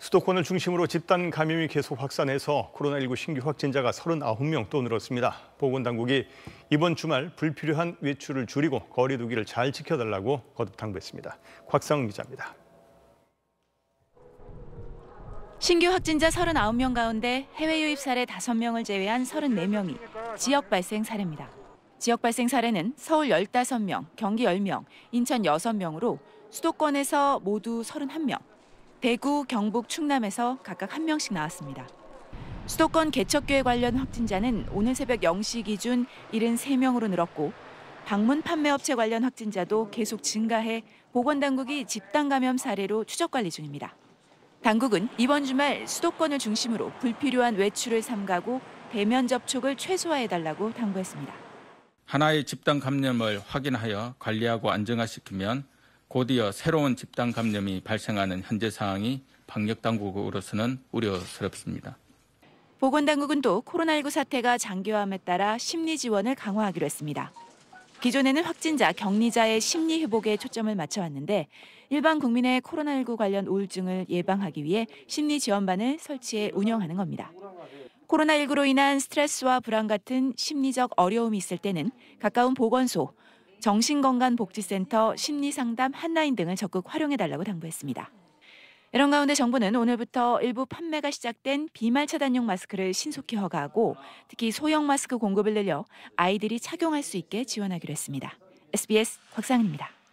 수도권을 중심으로 집단 감염이 계속 확산해서 코로나19 신규 확진자가 39명 또 늘었습니다. 보건당국이 이번 주말 불필요한 외출을 줄이고 거리 두기를 잘 지켜달라고 거듭 당부했습니다. 곽상은 기자입니다. 신규 확진자 39명 가운데 해외 유입 사례 5명을 제외한 34명이 지역 발생 사례입니다. 지역 발생 사례는 서울 15명, 경기 10명, 인천 6명으로 수도권에서 모두 31명, 대구, 경북, 충남에서 각각 1명씩 나왔습니다. 수도권 개척교회 관련 확진자는 오늘 새벽 0시 기준 73명으로 늘었고 방문 판매업체 관련 확진자도 계속 증가해 보건당국이 집단 감염 사례로 추적 관리 중입니다. 당국은 이번 주말 수도권을 중심으로 불필요한 외출을 삼가고 대면 접촉을 최소화해달라고 당부했습니다. 하나의 집단 감염을 확인하여 관리하고 안정화시키면 곧이어 새로운 집단 감염이 발생하는 현재 상황이 방역당국으로서는 우려스럽습니다. 보건당국은 또 코로나19 사태가 장기화함에 따라 심리 지원을 강화하기로 했습니다. 기존에는 확진자, 격리자의 심리 회복에 초점을 맞춰왔는데 일반 국민의 코로나19 관련 우울증을 예방하기 위해 심리 지원반을 설치해 운영하는 겁니다. 코로나19로 인한 스트레스와 불안 같은 심리적 어려움이 있을 때는 가까운 보건소, 정신건강복지센터, 심리상담 한라인 등을 적극 활용해달라고 당부했습니다. 이런 가운데 정부는 오늘부터 일부 판매가 시작된 비말 차단용 마스크를 신속히 허가하고 특히 소형 마스크 공급을 늘려 아이들이 착용할 수 있게 지원하기로 했습니다. SBS 곽상은입니다.